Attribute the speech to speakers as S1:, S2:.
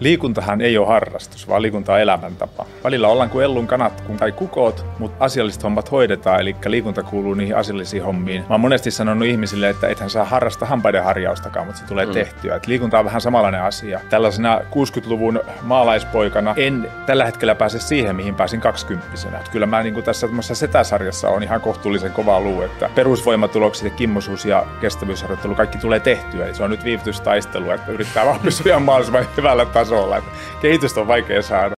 S1: Liikuntahan ei ole harrastus, vaan liikunta on elämäntapa. Välillä ollaan kuin ellun kanat tai kukot, mutta asialliset hommat hoidetaan, eli liikunta kuuluu niihin asiallisiin hommiin. Mä oon monesti sanonut ihmisille, että ethän saa harrastaa hampaiden harjaustakaan, mutta se tulee tehtyä. Et liikunta on vähän samanlainen asia. Tällaisena 60-luvun maalaispoikana en tällä hetkellä pääse siihen, mihin pääsin 20-vuotiaana. Kyllä mä niin kuin tässä setäsarjassa on ihan kohtuullisen kova luu, että perusvoimatulokset ja kimmosuus ja kestävyysharjoittelu, kaikki tulee tehtyä. Ja se on nyt viivytystaistelu, että yrittää vaan pysyä mahdollisimman hyvällä tasolla. Kehitystä on vaikea saada.